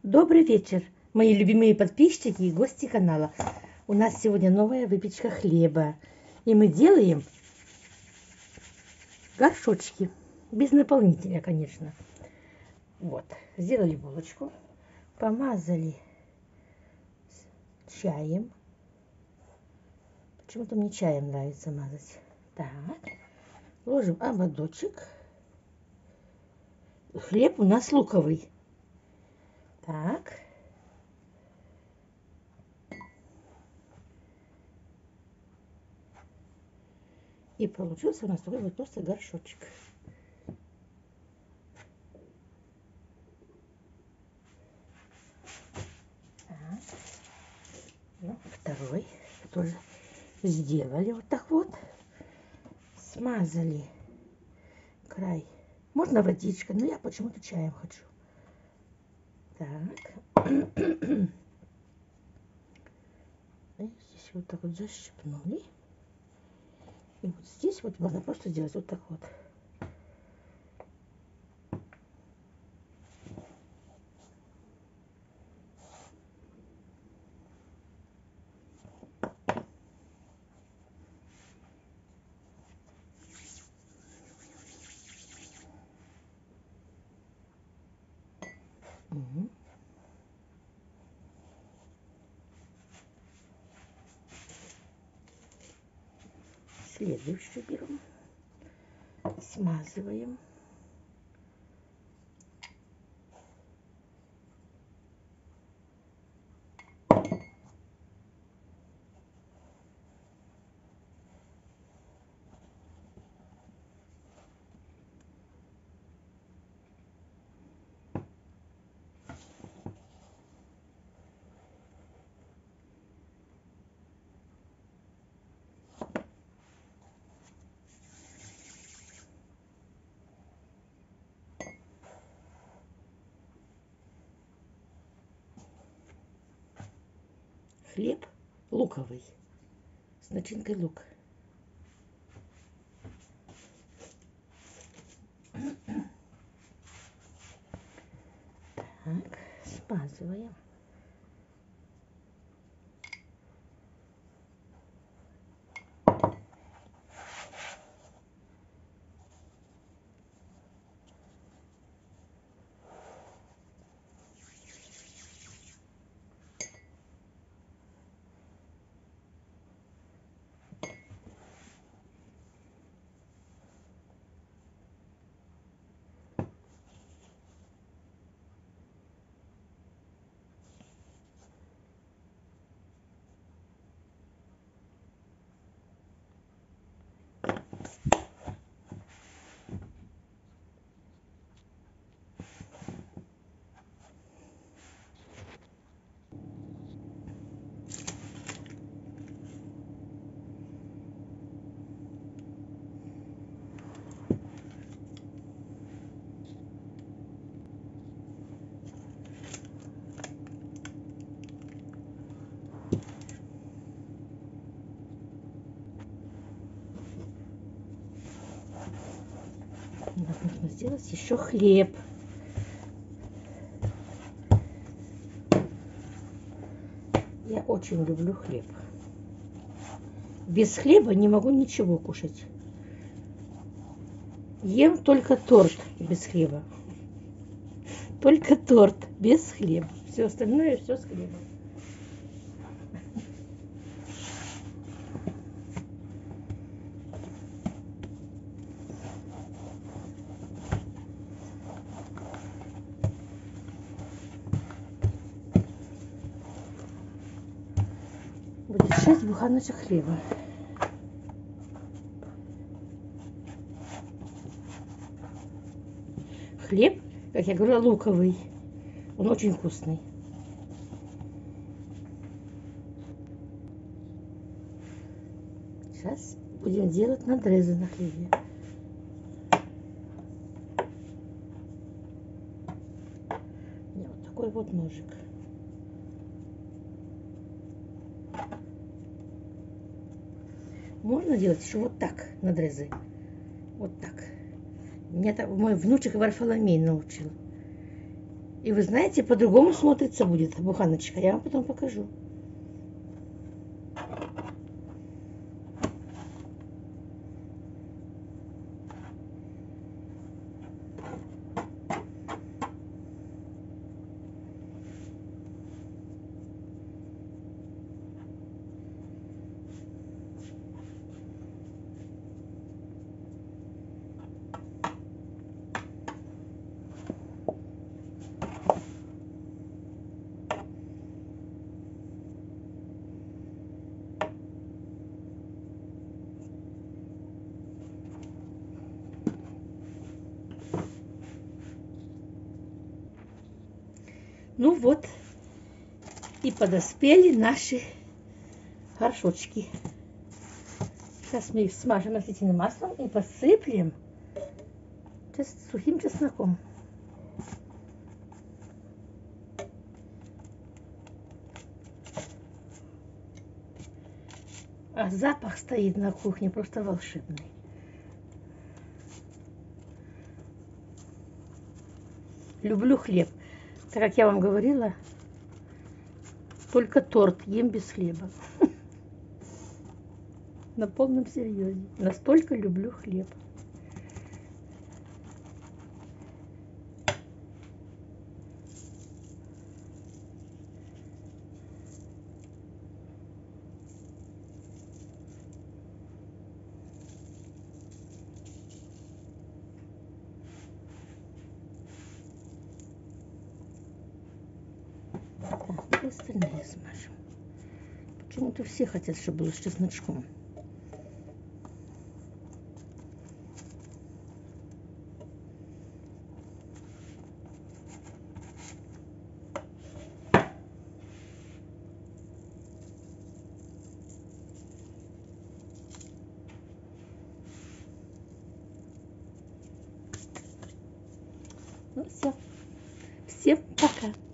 Добрый вечер, мои любимые подписчики и гости канала. У нас сегодня новая выпечка хлеба. И мы делаем горшочки. Без наполнителя, конечно. Вот. Сделали булочку. Помазали чаем. Почему-то мне чаем нравится мазать. Так. Ложим ободочек. Хлеб у нас луковый. Так. И получился у нас такой вот просто горшочек. Так. Ну, второй тоже сделали вот так вот. Смазали край. Можно водичкой, но я почему-то чаем хочу. Так. И здесь вот так вот защипнули. И вот здесь вот можно просто сделать вот так вот. Угу. Следующую берем. Смазываем. Хлеб луковый с начинкой лука. Так, смазываем. Нам нужно сделать еще хлеб. Я очень люблю хлеб. Без хлеба не могу ничего кушать. Ем только торт без хлеба. Только торт без хлеба. Все остальное все с хлебом. Будет 6 буханочек хлеба. Хлеб, как я говорила, луковый. Он очень вкусный. Сейчас будем делать надрезы на хлебе. Вот такой вот ножик. Можно делать еще вот так надрезы. Вот так. Меня так мой внучек Варфоломей научил. И вы знаете, по-другому смотрится будет буханочка. Я вам потом покажу. Ну вот, и подоспели наши горшочки. Сейчас мы их смажем растительным маслом и посыплем сухим чесноком. А запах стоит на кухне просто волшебный. Люблю хлеб. Так как я вам говорила, только торт ем без хлеба. На полном серьезе. Настолько люблю хлеб. И остальные смажем. Почему-то все хотят, чтобы было с чесночком. Ну все. Всем пока.